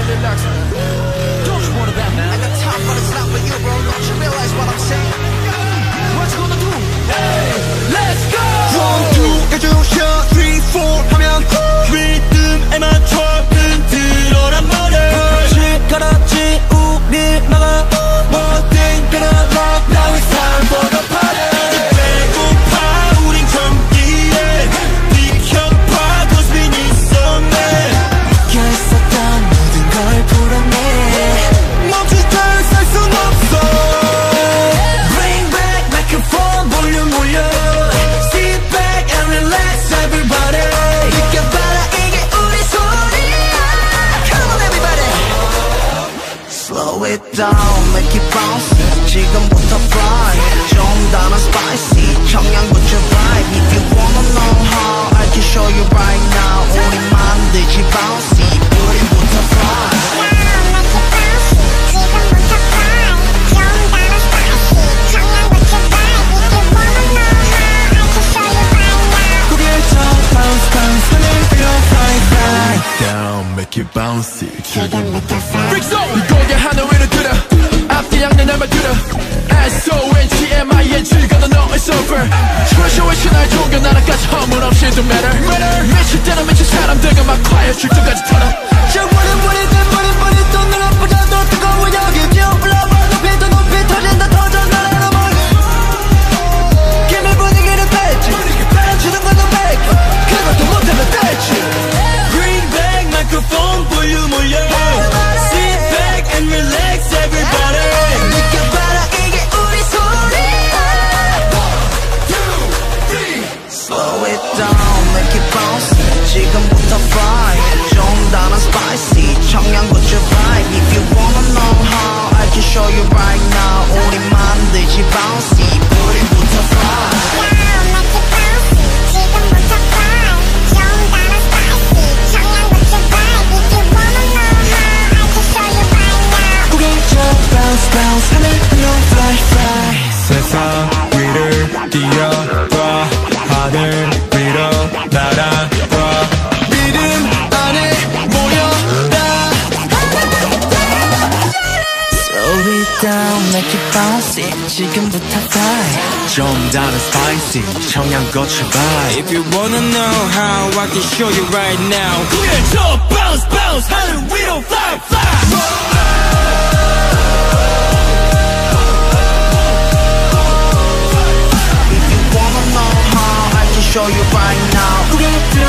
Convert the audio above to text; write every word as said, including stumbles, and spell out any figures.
relax, man. Don't you wanna that, man? I got top on the top of you, bro. Don't you realize what I'm saying? What you gonna do? Hey, let's go! One, two, 가져오셔, three, four 하면 리듬에 맞춰 흔들어란 말을 그렇지, 그렇지, 우릴 막아 뭐든 gonna rock, now it's time for the party. 배고파, 우린 경기에 비켜봐, cause we need some man. 묶여있었던 모든 걸 풀어내 멈출 때 살 순 없어. Bring back microphone, 볼륨 올려. Sit back and relax, everybody. 느껴봐라, 이게 우리 소리야. Come on, everybody. Slow it down, make it bounce. 지금부터 fly. 좀 더 spicy. 청양고추 vibe. If you wanna know how, I can show you right now. 우리 만들지 bouncy. 우리부터 fly. Make it bouncy. Freaks on! 이곡의 하늘 위로 들어 앞뒤 양내 날만 들어 S O N G M I N G gonna know it's over 트레셔의 신화의 종교 나라까지 허물 없이 don't matter 미칠 때는 미친 사람들과 막 quiet 출전까지 털어 저 버린 버린 듯 버린 버린 또 눈앞보다 더 뜨거워 여기 뷰 불러봐 높이 더 높이 터진다 터져 나라로 멀리 기밀 분위기를 뺐지 주는 것도 백 그것도 못하면 떼지. Microphone 볼륨 올려. Sit back and relax, everybody. 느껴봐라, 이게 우리 소리야. One, two, three. Slow it down, make it bounce. 지금부터 fly. 좀 더 spicy. 청양고추 vibe. If you wanna know how, I can show you right now. 우리 만들지 bouncy. 우리부터 fly. Bounce, bounce, 하늘 위로 fly, fly. 세상 위를 뛰어봐 하늘 위로 날아봐 믿음 안에 모여라. Slow it down, make it bouncy. 지금부터 fly. 좀 더 spicy. 청양고추 vibe. If you wanna know how, I can show you right now. 구해줘, bounce, bounce, 하늘 위로 fly, fly. Show you right now.